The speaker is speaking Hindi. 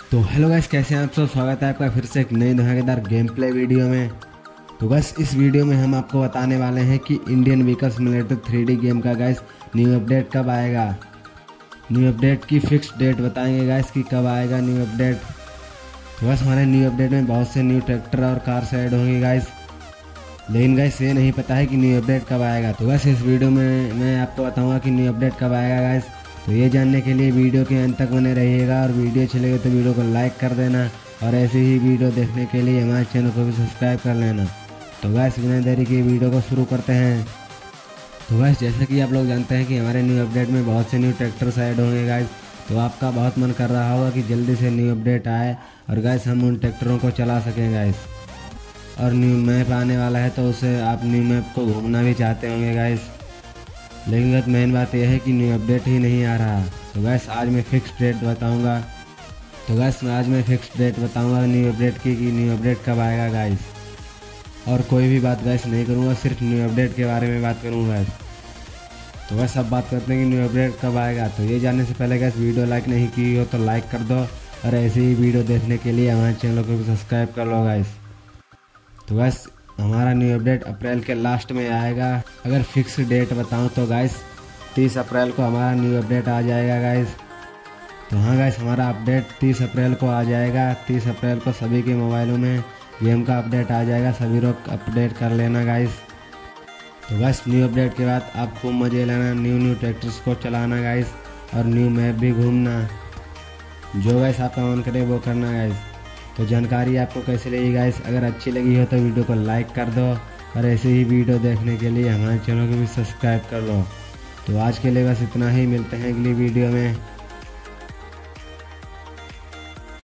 तो हेलो गाइस, कैसे हैं आप सब। स्वागत है आपका फिर से एक नई धमाकेदार गेम प्ले वीडियो में। तो गाइस इस वीडियो में हम आपको बताने वाले हैं कि Indian vehicle simulator 3D game का गाइस न्यू अपडेट कब आएगा। न्यू अपडेट की फिक्स डेट बताएंगे गाइस कि कब आएगा न्यू अपडेट। तो बस हमारे न्यू अपडेट में बहुत से न्यू ट्रैक्टर और कार ऐड होंगे गाइस, लेकिन गाइस ये नहीं पता है कि न्यू अपडेट कब आएगा। तो बस इस वीडियो में मैं आपको बताऊंगा कि न्यू अपडेट कब आएगा गाइस। तो ये जानने के लिए वीडियो के अंत तक बने रहिएगा, और वीडियो अच्छी लगे तो वीडियो को लाइक कर देना, और ऐसे ही वीडियो देखने के लिए हमारे चैनल को भी सब्सक्राइब कर लेना। तो गाइस बिना देरी के वीडियो को शुरू करते हैं। तो गाइस जैसे कि आप लोग जानते हैं कि हमारे न्यू अपडेट में बहुत से न्यू ट्रैक्टर्स ऐड होंगे गाइस। तो आपका बहुत मन कर रहा होगा कि जल्दी से न्यू अपडेट आए और गाइस हम उन ट्रैक्टरों को चला सकें गाइस। और न्यू मैप आने वाला है, तो उससे आप न्यू मैप को घूमना भी चाहते होंगे गाइस। लेकिन गाइस मेन बात यह है कि न्यू अपडेट ही नहीं आ रहा। तो गाइस आज मैं फिक्स डेट बताऊंगा। न्यू अपडेट की कि न्यू अपडेट कब आएगा गाइस। और कोई भी बात गाइस नहीं करूंगा, सिर्फ न्यू अपडेट के बारे में बात करूंगा गाइस। तो गाइस अब बात करते हैं कि न्यू अपडेट कब आएगा। तो ये जानने से पहले गाइस वीडियो लाइक नहीं की हो तो लाइक कर दो, और ऐसे ही वीडियो देखने के लिए हमारे चैनल को भी सब्सक्राइब कर लो गाइस। तो गाइस हमारा न्यू अपडेट अप्रैल के लास्ट में आएगा। अगर फिक्स डेट बताऊं तो गाइस 30 अप्रैल को हमारा न्यू अपडेट आ जाएगा गाइस। तो हाँ गाइस, हमारा अपडेट 30 अप्रैल को आ जाएगा। 30 अप्रैल को सभी के मोबाइलों में गेम का अपडेट आ जाएगा, सभी लोग अपडेट कर लेना गाइस। तो गाइस न्यू अपडेट के बाद आप खूब मज़े लेना, न्यू ट्रैक्टर्स को चलाना गाइस, और न्यू मैप भी घूमना। जो गाइस आपका मन करे वो करना गाइस। तो जानकारी आपको कैसी लगी गाइस, अगर अच्छी लगी हो तो वीडियो को लाइक कर दो, और ऐसे ही वीडियो देखने के लिए हमारे चैनल को भी सब्सक्राइब कर लो। तो आज के लिए बस इतना ही, मिलते हैं अगली वीडियो में।